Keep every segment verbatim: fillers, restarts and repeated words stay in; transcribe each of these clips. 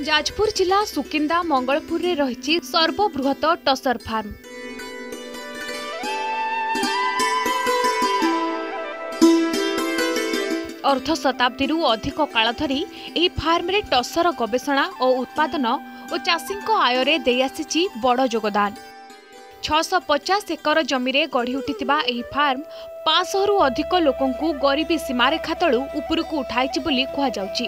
जाजपुर जिला सुकिंदा मंगलपुर रे रही सर्वबृहत टसर फार्म। अर्ध शताब्दी अधिक काल धरी एही फार्म रे टसर गवेषणा और उत्पादन और चाषी आय रे दे आसी बड़ योगदान। छह सौ पचास एकर जमी रे गढ़ी उठिथिबा एही फार्म पाँच सौ रु अधिक लोकंकु गरीबी सीमारेखा तळु उपरकु उठाइछि बोली कहा जाउछि।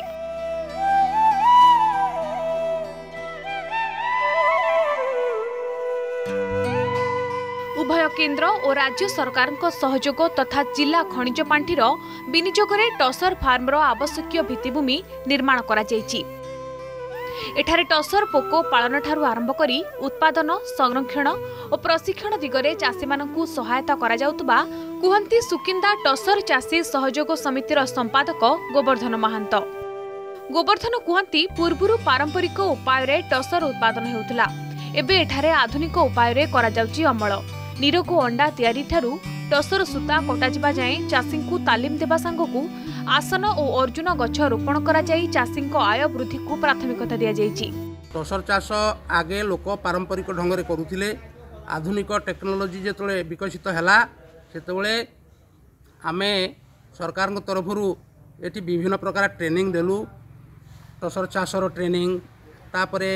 उभय केंद्र और राज्य सरकार सहयोग तथा जिला खनिज पांठिर विनियोग रे टसर फार्म रो आवश्यक भित्तिभूमि निर्माण करा जायछि। एठारे टसर पोको पालन ठारू आरंभ करी उत्पादन संरक्षण और प्रशिक्षण दिगरे चाषी मानकु सहायता करा जाउतबा कुहंती सुकिंदा टसर चाषी सहयोग समितिर संपादक गोवर्धन महांत। गोवर्धन कुहंती पूर्वरु पारंपरिक उपाय रे टसर उत्पादन हेउतला, एबे एठारे आधुनिक उपाय रे करा जाउछि अमल। निरोग अंडा तैयारी ठारू टसर सूता कटा जिबा जाए चाषी को तालीम देबा सांगकु आसन और अर्जुन गछ रोपण करा जाई चाषी आय वृद्धि को प्राथमिकता दिया जायछि। टसर चाष आगे लोक पारंपरिक ढंग रे करुथिले, आधुनिक टेक्नोलोजी जेतले विकसित हैला सेतबेले आमे सरकार को तरफरु एटी विभिन्न प्रकार ट्रेनिंग देलु। टसर चाषर ट्रेनिंग तापरे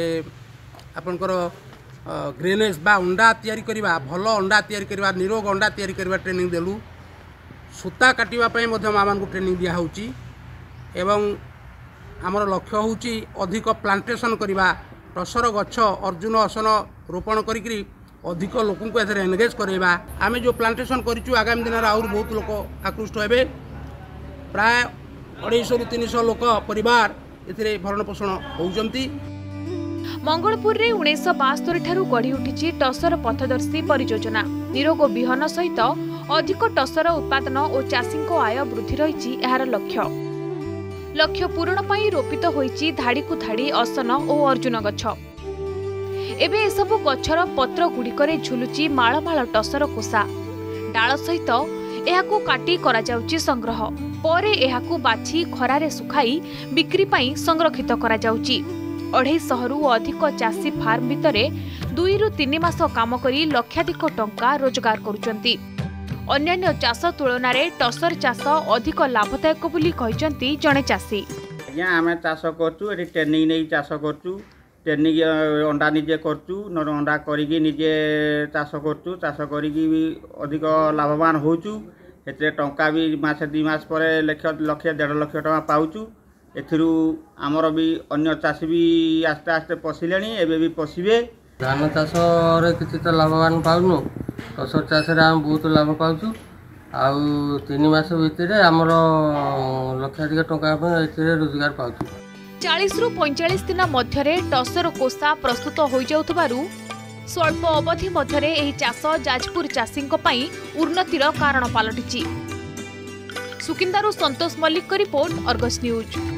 आपनकर ग्रेनेज बा अंडा तैयारी करवा, भल अंडा तैयारी करवा, निरोग अंडा तैयारी करवा ट्रेनिंग देलु। सूता काटिबा पई मध्य मां मानकु ट्रेनिंग दिया होउची एवं हमर लक्ष्य होउची अधिक प्लांटेशन करवा, टसर गछ अर्जुन आसन रोपण करिकरी अधिक लोकंकु एथरे एंगेज करैबा। आमे जो प्लांटेशन करिचु आगामी दिन और बहुत लोक आकृष्ट हेबे। प्राय अढ़ाई सौ रु तीन सौ लोक परिवार एथरे भरण पोषण होउचंती। मंगलपुर रे उन्नीस सौ बास्तोर ठारू गढ़ी उठी टसर पथदर्शी परियोजना। निरोग बिहन सहित अधिक टसर उत्पादन और चाषी आय वृद्धि रही यार लक्ष्य। लक्ष्य पूरण पाई रोपित होईची धाड़ी को धाड़ी आसन और अर्जुन गछ। एबे एसबु गछर पत्र गुड़िकरे झुलुची माळ माळ टसर कोसा। डाल सहित एहाकु काटी करा जाउची संग्रह, परे एहाकु बाछि खरारे सुखाई बिक्री पाई संरक्षित करा जाउची। अढ़ाई शहरु अधिक चाषी फार्म भितरे दुई रु तीन मास काम करी लक्षाधिक टंका रोजगार करुचंती। अन्यान्य चाष तुलन में टसर चाष अधिक लाभदायक बोली कहिसंती जणे चाषी। आज्ञा आमे चाष करचु, एठी ट्रेनिंग नै चाष करचु, ट्रेनिंग अंडा निजे करचु, न अंडा करिकि निजे चाष करचु, चाष करिकि अधिक लाभवान होचु। एते टंका भी मास दि मास परे लक्ष लक्ष डेढ़ लक्ष टका पाउचु। एथिरु आमर भी अन्य चाषी भी आस्ते आस्ते पशिलेनी, एबे भी पशिबे। धान चाष रे किछि त लाभवान पाउनु, टसर चाष रे हम बहुत लाभ पाउछु। आउ तीन मास भितरे आमर लक्षाधिक टंका एथिरे रोजगार पाउछु। चालीस रु पैंतालीस दिन मध्यरे टसर कोसा प्रस्तुत हो जाउतबारु स्वल्प अवधि मध्यरे एही चाष जाजपुर चाषींक पई उन्नतिर कारण पालटिछि। सुकिंदारू Santosh Mallick report, Argus news.